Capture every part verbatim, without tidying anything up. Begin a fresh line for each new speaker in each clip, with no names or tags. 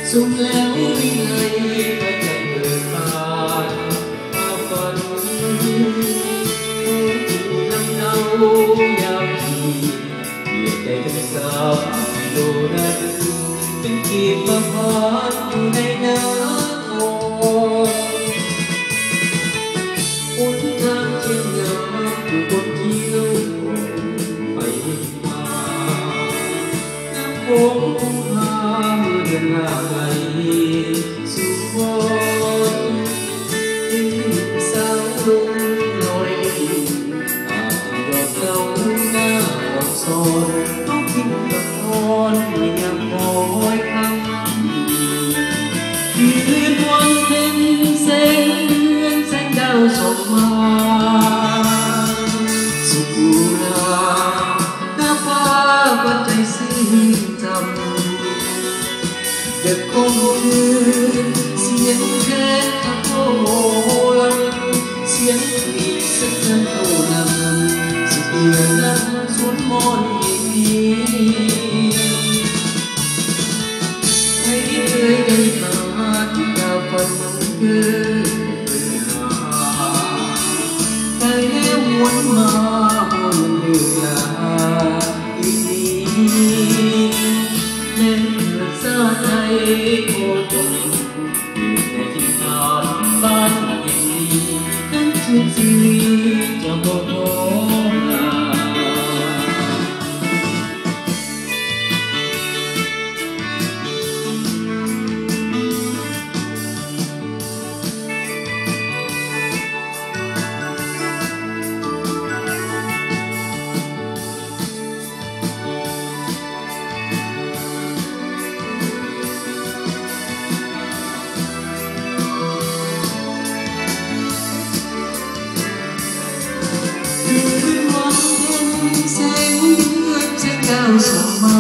สุขแล้ววิไลพระจันทร์เบิกบานมาฝันนำเนายามที่เบียดใจทั้งสามกิโลนั้นเป็นกีบมาพานอยู่ในน้ำโอ้นทางเชียงยาอยู่บนเที่ยวไปมาน้ำโขงคงพาเดินลาไหลสู่บนดินสาวลงลอยอาจจะดอกเก่าหน้าออกซอนต้องกินกับพรไม่ยังคอยคำยืนวันเพ็ญแสงเดือนแสงดาวส่องมาสุขลาหน้าฟ้าปัจจัยสิ้นจำเด็กคงคืนเสียงแค่ตะโกนเสียงปีสักนั้นเท่านั้นสุดเดือนนั้นสวนมนต์อย่างนี้ไม่เคยได้ผ่านดาวฝันเกินไปแล้ววนมาวนเดืออีกนี้แม้เกิดซาใจโคตรในที่ทานบ้านอย่างนี้ทั้งทุกชีวิตจะบอกขอลาส่งมา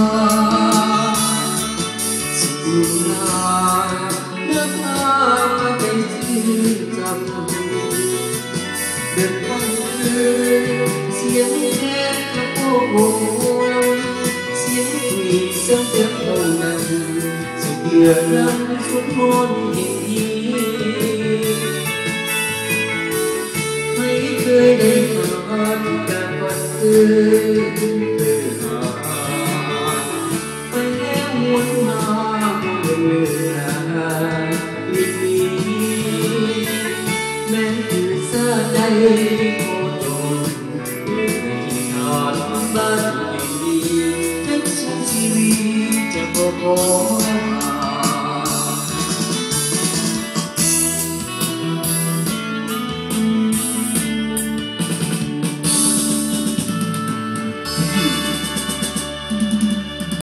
สุขลาเนื้อผ้าไปที่จำเดินฟังเสียงแค่กระโปงเสียงปีกเสียงเดือดเท่านั้นสุขเดือดนั้นสวดมนต์อย่างนี้ไม่เคยได้ผ่านการวันเกิดวนมาวนเวลาอีกนี้แม้คือซาใจโคตรเมื่อที่ทานบ้านอย่างดีทั้งสองชีวิตจะบอกขอ